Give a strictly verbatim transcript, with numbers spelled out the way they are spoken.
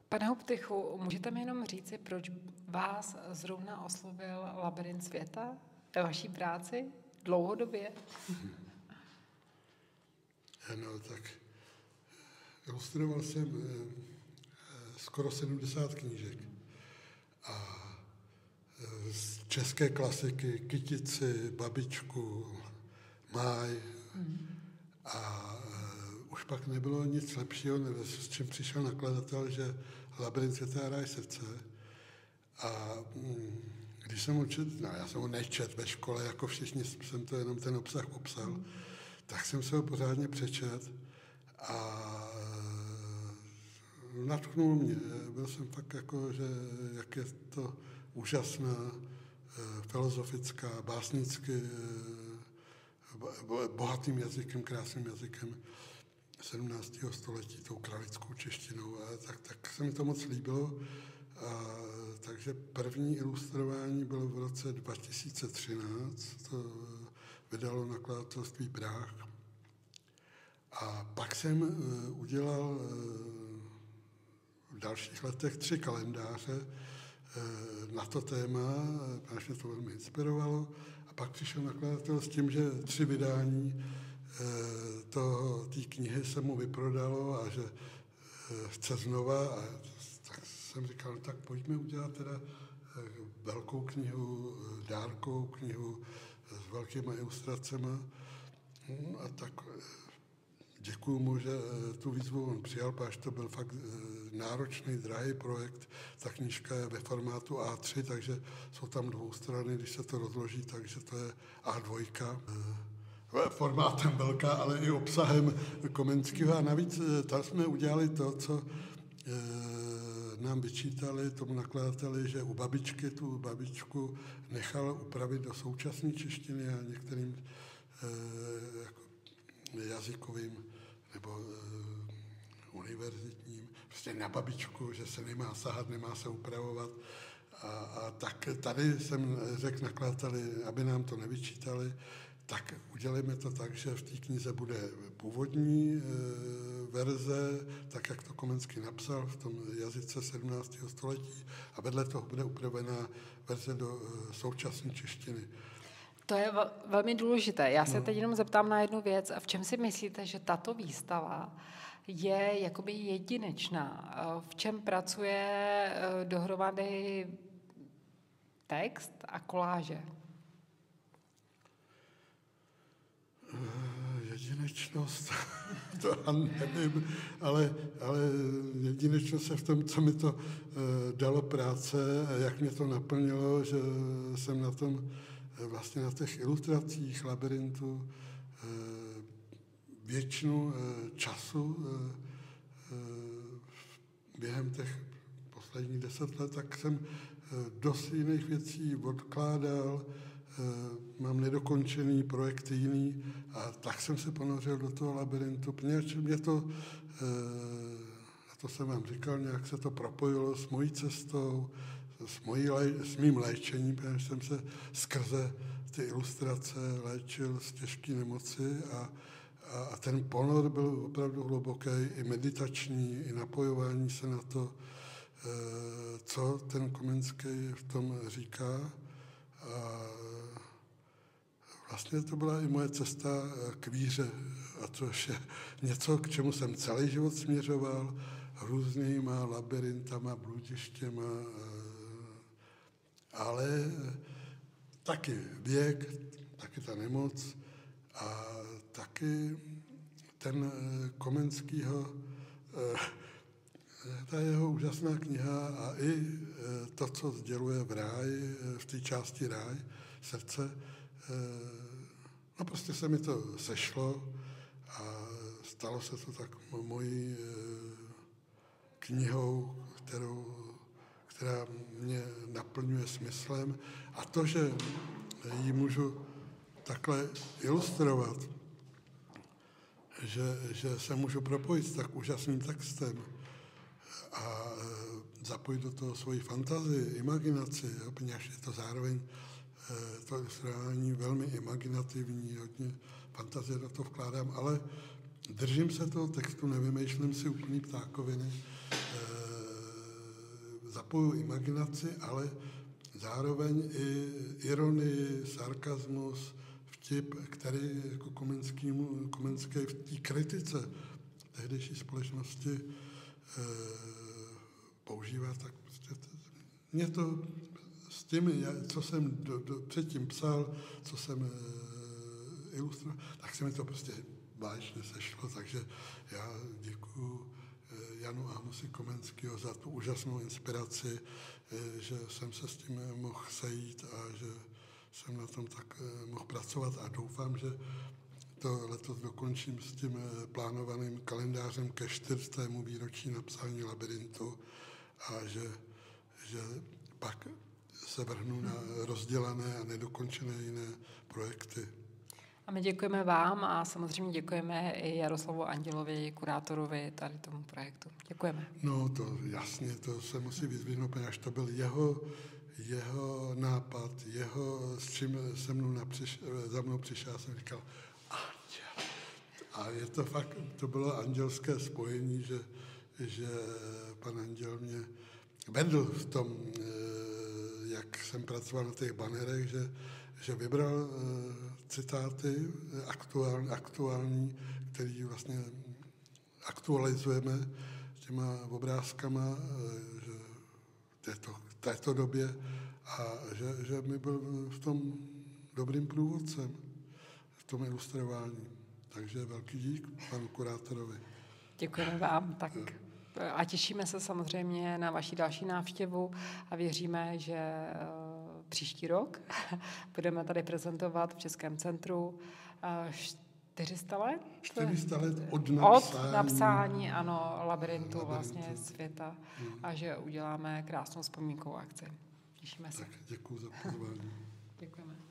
Pane Huptychu, můžete mi jenom říci, proč vás zrovna oslovil Labyrint světa ve vaší práci dlouhodobě? No, tak ilustroval jsem skoro sedmdesát knížek. A z české klasiky Kytici, Babičku, Máj. Hmm. A už pak nebylo nic lepšího, s čím přišel nakladatel, že Labyrint světa a ráj srdce. A když jsem ho čet, no já jsem ho nečet ve škole, jako všichni jsem to jenom ten obsah popsal, hmm. tak jsem se ho pořádně přečet a natknul mě. Byl jsem fakt jako, že jak je to úžasná, filozofická, básnicky, bohatým jazykem, krásným jazykem sedmnáctého století, tou kralickou češtinou. A tak, tak se mi to moc líbilo. A, takže první ilustrování bylo v roce dva tisíce třináct, to vydalo nakladatelství Práh. A pak jsem uh, udělal uh, v dalších letech tři kalendáře uh, na to téma, protože mě to velmi inspirovalo. A pak přišel nakladatel s tím, že tři vydání uh, té knihy se mu vyprodalo a že uh, chce znova. A tak jsem říkal, tak pojďme udělat teda uh, velkou knihu, uh, dárkovou knihu uh, s velkýma ilustracemi. No a tak uh, děkuju mu, že tu výzvu on přijal, protože to byl fakt náročný, drahý projekt. Ta knížka je ve formátu á tři, takže jsou tam dvou strany, když se to rozloží, takže to je á dva. Formátem velká, ale i obsahem Komenského. A navíc tam jsme udělali to, co nám vyčítali tomu nakladateli, že u babičky tu babičku nechal upravit do současné češtiny a některým jako jazykovým nebo uh, univerzitním, prostě na babičku, že se nemá sahat, nemá se upravovat. A, a tak tady jsem řekl nakladateli, aby nám to nevyčítali, tak udělejme to tak, že v té knize bude původní e, verze, tak jak to Komenský napsal v tom jazyce sedmnáctého století a vedle toho bude upravená verze do e, současné češtiny. To je velmi důležité. Já se no. teď jenom zeptám na jednu věc. V čem si myslíte, že tato výstava je jakoby jedinečná? V čem pracuje dohromady text a koláže? Jedinečnost, to nevím, ale, ale jedinečnost je v tom, co mi to uh, dalo práce, jak mě to naplnilo, že jsem na tom vlastně na těch ilustracích Labyrintu většinu času během těch posledních deset let, tak jsem dost jiných věcí odkládal, mám nedokončený projekty jiný a tak jsem se ponořil do toho Labyrintu, protože mě to, a to jsem vám říkal, nějak se to propojilo s mojí cestou, s, mojí, s mým léčením, protože jsem se skrze ty ilustrace léčil z těžké nemoci a, a, a ten ponor byl opravdu hluboký, i meditační, i napojování se na to, co ten Komenský v tom říká. A vlastně to byla i moje cesta k víře, a což je něco, k čemu jsem celý život směřoval, různýma labyrintama, bludištěma, ale taky věk, taky ta nemoc a taky ten Komenskýho, ta jeho úžasná kniha a i to, co sděluje v ráji, v té části ráj, srdce, no prostě se mi to sešlo a stalo se to tak mojí knihou, kterou která mě naplňuje smyslem. A to, že ji můžu takhle ilustrovat, že, že se můžu propojit s tak úžasným textem a zapojit do toho svoji fantazii, imaginaci, poněvadž je to zároveň to ilustrování velmi imaginativní, hodně fantazie do toho vkládám, ale držím se toho textu, nevymýšlím si úplný ptákoviny, zapojuju imaginaci, ale zároveň i ironii, sarkazmus, vtip, který jako Komenský v té kritice tehdejší společnosti e, používá, tak prostě to, mě to s tím, co jsem do, do, předtím psal, co jsem e, ilustroval, tak se mi to prostě báječně sešlo, takže já děkuju Janu Amosi Komenského za tu úžasnou inspiraci, že jsem se s tím mohl sejít a že jsem na tom tak mohl pracovat a doufám, že to letos dokončím s tím plánovaným kalendářem ke čtyřstému výročí napsání Labyrintu a že, že pak se vrhnu na rozdělané a nedokončené jiné projekty. A my děkujeme vám a samozřejmě děkujeme i Jaroslavu Andělovi, kurátorovi tady tomu projektu. Děkujeme. No to jasně, to se musí vyzvihnout, až to byl jeho, jeho nápad, jeho, s čím se mnou napřiš, za mnou přišel, já jsem říkal, Anděl. A je to fakt, to bylo andělské spojení, že, že pan Anděl mě vedl v tom, jak jsem pracoval na těch banerech, že, že vybral citáty aktuální, aktuální, který vlastně aktualizujeme těma obrázkama že této, této době a že, že mi byl v tom dobrým průvodcem, v tom ilustrování. Takže velký dík panu kurátorovi. Děkujeme vám. Tak a těšíme se samozřejmě na vaši další návštěvu a věříme, že příští rok budeme tady prezentovat v Českém centru čtyři sta let? čtyři sta let od napsání. Od napsání, ano, Labyrintu vlastně světa a že uděláme krásnou vzpomínkovou akci. Těšíme se. Tak děkuji za pozvání. Děkujeme.